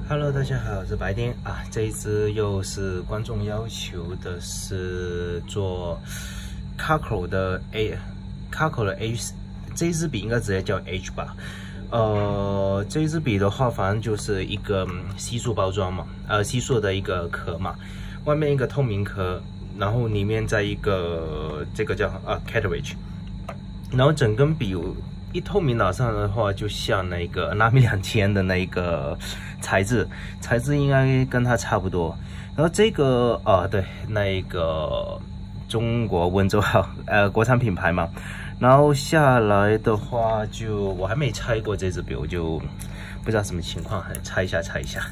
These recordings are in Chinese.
Hello， 大家好，我是白丁啊。这一支又是观众要求的是做 Carco 的 H， 这一支笔应该直接叫 H 吧。这一支笔的话，反正就是一个锡塑包装嘛，锡塑的一个壳嘛，外面一个透明壳，然后里面再一个这个叫cartridge， 然后整根笔一透明打上的话，就像那个Lamy 2000的那个材质应该跟它差不多。然后这个对，那个中国温州号国产品牌嘛。然后下来的话就我还没拆过这支笔，我就不知道什么情况，拆一下。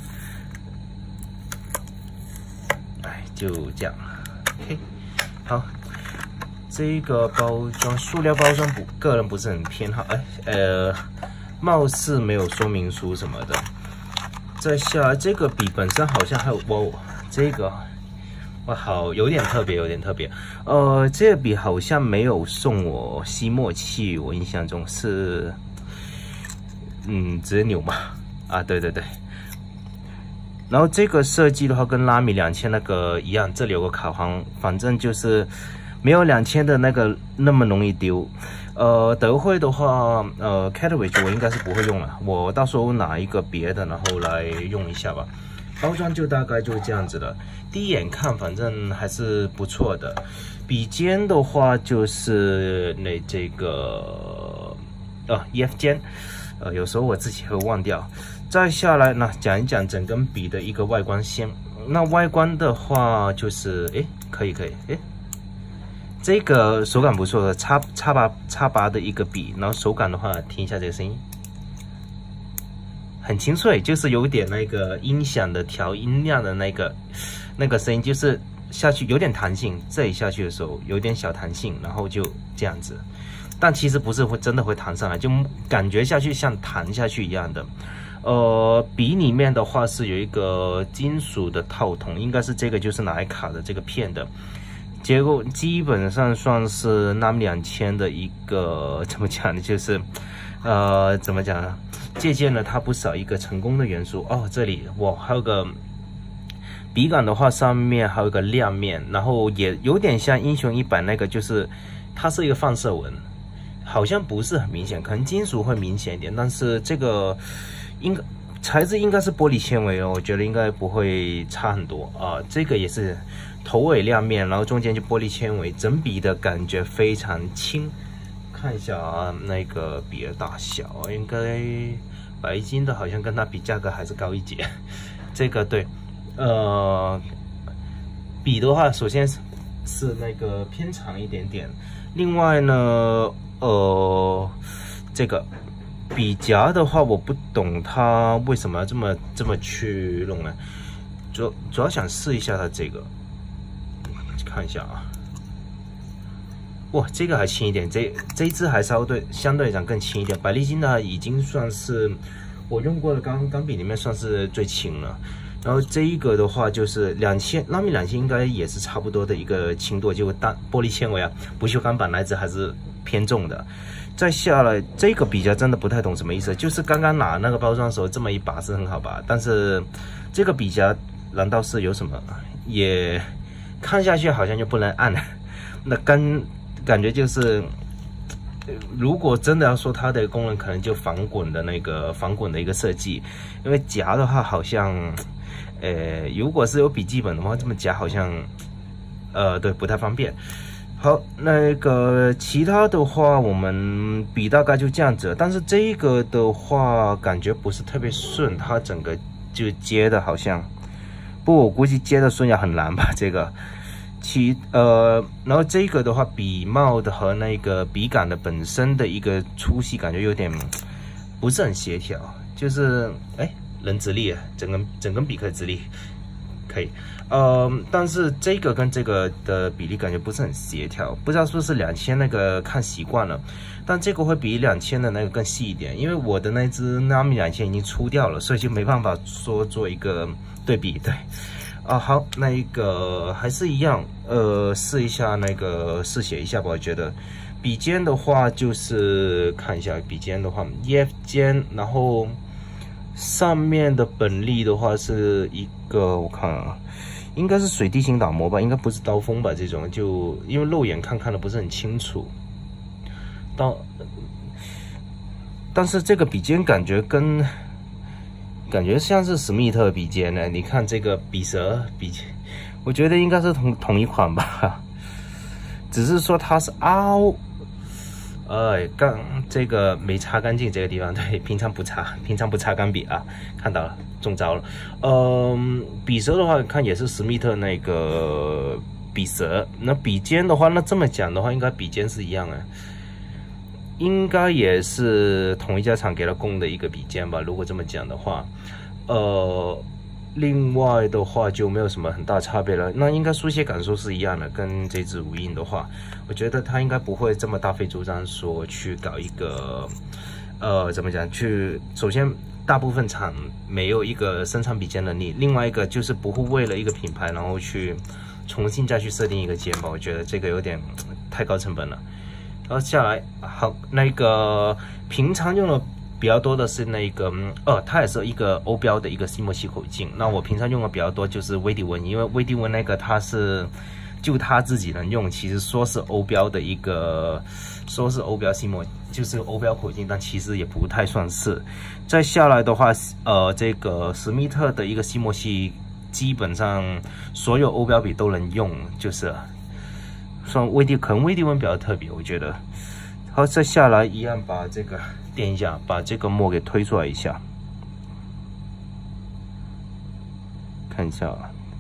哎，就这样 ，OK， 好。这个包装塑料包装个人不是很偏好，貌似没有说明书什么的。再下来这个笔本身好像还有这个好有点特别。这个笔好像没有送我吸墨器，我印象中是直接扭嘛对。然后这个设计的话跟Lamy 2000那个一样，这里有个卡簧，反正就是。没有2000的那个那么容易丢。德惠的话，cartridge 我应该是不会用了，我到时候拿一个别的，然后来用一下吧。包装就大概就是这样子的，第一眼看反正还是不错的。笔尖的话就是这个EF 尖，有时候我自己会忘掉。再下来呢，讲一讲整根笔的一个外观先。那外观的话就是可以这个手感不错的，叉拔的一个笔，然后手感的话，听一下这个声音，很清脆，就是有点那个音响的调音量的那个声音，就是下去有点弹性，这里下去的时候有点小弹性，然后就这样子，但其实不是真的会弹上来，就感觉下去像弹下去一样的。笔里面的话是有一个金属的套筒，应该是这个就是拿来卡的这个片的。结构基本上算是Lamy 2000的一个怎么讲呢？就是怎么讲呢？借鉴了它不少一个成功的元素这里还有个笔杆的话，上面还有个亮面，然后也有点像英雄100那个，就是它是一个放射纹，好像不是很明显，可能金属会明显一点，但是这个材质应该是玻璃纤维我觉得应该不会差很多这个也是头尾亮面，然后中间就玻璃纤维，整笔的感觉非常轻。看一下那个笔的大小，应该白金的好像跟它比价格还是高一截。这个对，笔的话，首先是那个偏长一点点，另外呢，这个。笔夹的话，我不懂它为什么要这么去弄呢？主要想试一下它这个，看一下这个还轻一点，这一支还相对来讲更轻一点。百利金呢已经算是我用过的钢笔里面算是最轻了。然后这一个的话就是Lamy 2000应该也是差不多的一个轻度，就玻璃纤维不锈钢板那支还是偏重的。再下来这个笔夹真的不太懂什么意思，就是刚刚拿那个包装的时候这么一把是很好拔，但是这个笔夹难道是有什么？也看下去好像就不能按，那感觉就是，如果真的要说它的功能，可能就防滚的一个设计，因为夹的话好像，如果是有笔记本的话，这么夹好像，对，不太方便。好，那个其他的话，我们笔大概就这样子。但是这个的话，感觉不是特别顺，它整个就接的好像，我估计接的顺也很难吧。这个，然后这个的话，笔帽的和那个笔杆的本身的一个粗细感觉有点不是很协调，就是能直立，整根笔可以直立。可以，但是这个跟这个的比例感觉不是很协调，不知道是不是2000那个看习惯了，但这个会比2000的那个更细一点，因为我的那支Lamy 2000已经出掉了，所以就没办法说做一个对比。对，好，那一个还是一样，试一下试写一下吧，我觉得。笔尖的话就是看一下笔尖的话 ，EF 尖，然后上面的本利的话是一个，我看啊，应该是水滴型打磨吧，应该不是刀锋吧？这种就因为肉眼看的不是很清楚。但是这个笔尖感觉像是史密特笔尖呢。你看这个笔舌笔尖，我觉得应该是同一款吧，只是说它是凹。这个没擦干净这个地方，对，平常不擦钢笔啊，看到了，中招了。笔舌的话，看也是史密特那个笔舌。那笔尖的话，那这么讲的话，应该笔尖是一样的，应该也是同一家厂给他供的一个笔尖吧。如果这么讲的话，另外的话就没有什么很大差别了。那应该书写感受是一样的，跟这支无印的话，我觉得它应该不会这么大费周章说去搞一个，怎么讲？首先大部分厂没有一个生产笔尖能力，另外一个就是不会为了一个品牌然后去重新再去设定一个尖吧。我觉得这个有点太高成本了。然后下来，好，那个平常用的比较多的是那个，它也是一个欧标的一个吸墨细口径。那我平常用的比较多就是威迪温，因为威迪温那个它是就它自己能用，其实说是欧标的一个，说是欧标吸墨，就是欧标口径，但其实也不太算是。再下来的话，这个史密特的一个吸墨系，基本上所有欧标笔都能用，就是算可能威迪温比较特别，我觉得。好，再下来一样把这个垫一下，把这个墨给推出来一下，看一下，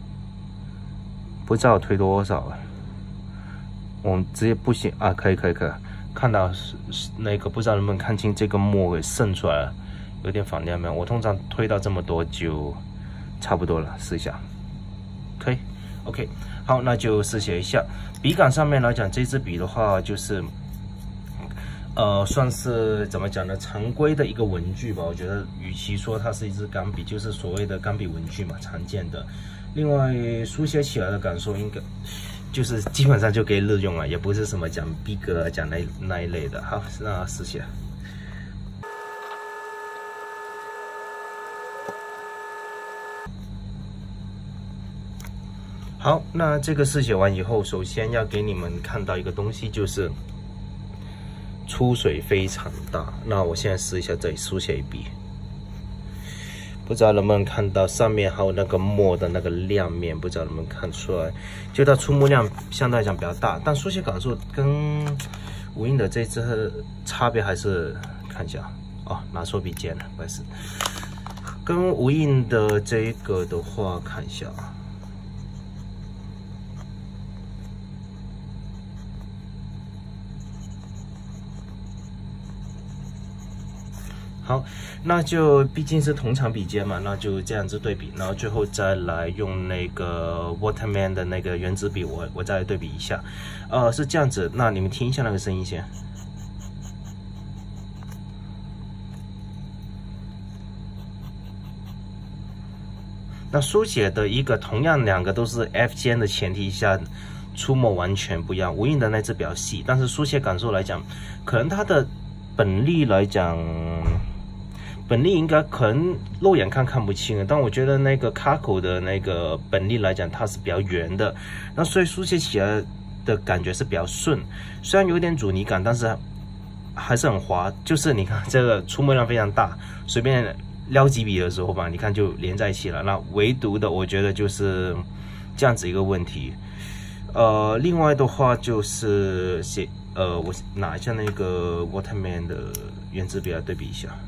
不知道推多少，我们直接不行啊，可以，看到那个不知道能不能看清这个墨给渗出来了，有点反亮没有？我通常推到这么多就差不多了，试一下，可以 ，OK， 好，那就试写一下。笔杆上面来讲，这支笔的话就是。算是怎么讲呢？常规的一个文具吧。我觉得，与其说它是一支钢笔，就是所谓的钢笔文具嘛，常见的。另外，书写起来的感受应该就是基本上就可以日用了，也不是什么讲逼格讲那一类的。好，那试写。好，那这个试写完以后，首先要给你们看到一个东西，就是出水非常大。那我现在试一下这里书写笔，不知道能不能看到上面还有那个墨的那个亮面，不知道能不能看出来。就它出墨量相对来讲比较大，但书写感受跟无印的这支差别还是看一下哦，拿错笔尖了，不好意思。跟无印的这个的话，看一下啊。好，那就毕竟是同厂笔尖嘛，那就这样子对比，然后最后再来用那个 Waterman 的那个原子笔，我再来对比一下，是这样子。那你们听一下那个声音先。那书写的一个同样两个都是 F 尖的前提下，出墨完全不一样。无印的那支比较细，但是书写感受来讲，可能它的本力来讲。本力应该可能肉眼看不清，但我觉得那个卡口的那个本力来讲，它是比较圆的，那所以书写起来的感觉是比较顺，虽然有点阻尼感，但是还是很滑。就是你看这个出墨量非常大，随便撩几笔的时候吧，你看就连在一起了。那唯独的我觉得就是这样子一个问题。另外的话就是我拿一下那个 Waterman 的原子笔来对比一下。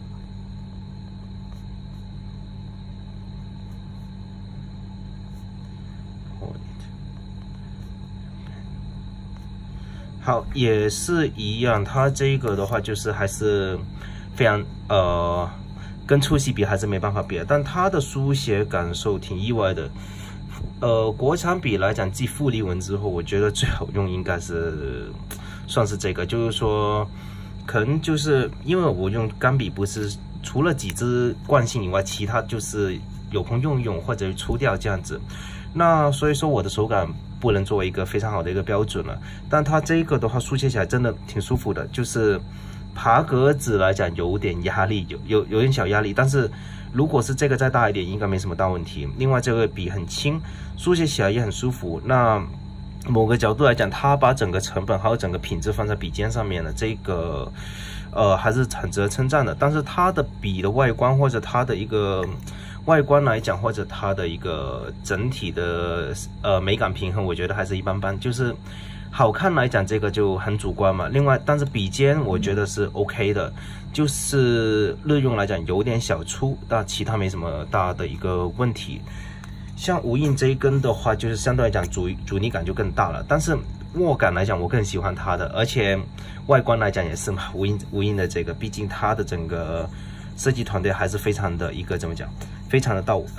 好，也是一样，它这个的话就是还是非常跟粗细比还是没办法比的，但它的书写感受挺意外的。国产笔来讲，继富丽文之后，我觉得最好用应该是算是这个，就是说，可能就是因为我用钢笔不是除了几支惯性以外，其他就是有空用一用或者出掉这样子。那所以说我的手感不能作为一个非常好的一个标准了，但它这个的话书写起来真的挺舒服的，就是爬格子来讲有点压力，有点小压力，但是如果是这个再大一点，应该没什么大问题。另外这个笔很轻，书写起来也很舒服。那某个角度来讲，它把整个成本还有整个品质放在笔尖上面了，这个还是很值得称赞的。但是它的笔的外观或者它的一个外观来讲，或者它的一个整体的美感平衡，我觉得还是一般般，就是好看来讲，这个就很主观嘛。另外，但是笔尖我觉得是 OK 的，就是日用来讲有点小粗，但其他没什么大的一个问题。像无印这一根的话，就是相对来讲阻尼感就更大了，但是握感来讲我更喜欢它的，而且外观来讲也是嘛，无印的这个，毕竟它的整个设计团队还是非常的一个怎么讲，非常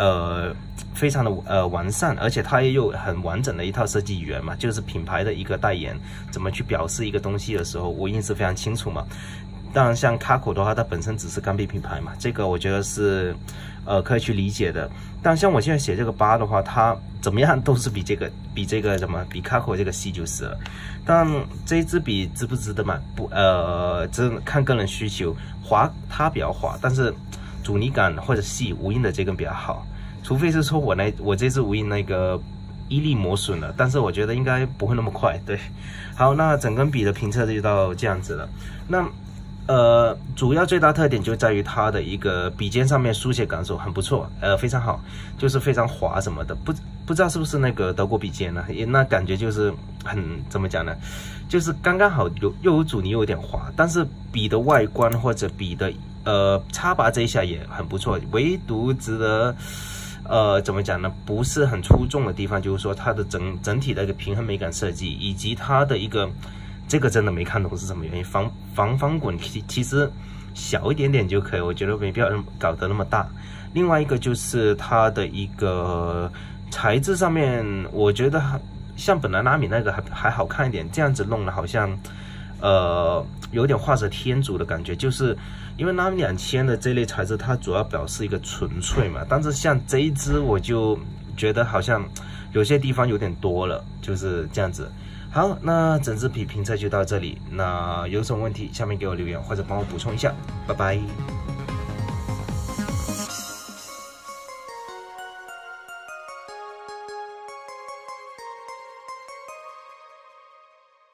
的完善，而且它也有很完整的一套设计语言嘛，就是品牌的一个代言，怎么去表示一个东西的时候，无印是非常清楚嘛。当然，像卡口的话，它本身只是钢笔品牌嘛，这个我觉得是可以去理解的。但像我现在写这个8的话，它怎么样都是比卡口这个细就是了。但这一支笔值不值得买？真看个人需求。滑它比较滑，但是阻尼感或者细，无印的这根比较好。除非是说我这支无印那个伊利磨损了，但是我觉得应该不会那么快。对，好，那整根笔的评测就到这样子了。那主要最大特点就在于它的一个笔尖上面书写感受很不错，非常好，就是非常滑什么的，不知道是不是那个德国笔尖呢？那感觉就是很怎么讲呢？就是刚刚好又有阻尼又有点滑，但是笔的外观或者笔的插拔这一下也很不错，唯独值得怎么讲呢？不是很出众的地方，就是说它的整体的一个平衡美感设计，以及它的一个。这个真的没看懂是什么原因，防滚其实小一点点就可以，我觉得没必要搞得那么大。另外一个就是它的一个材质上面，我觉得像本来拉米那个还好看一点，这样子弄了好像有点画蛇添足的感觉，就是因为拉米2000的这类材质，它主要表示一个纯粹嘛，但是像这一支我就觉得好像有些地方有点多了，就是这样子。好，那整支笔评测就到这里。那有什么问题，下面给我留言或者帮我补充一下。拜拜。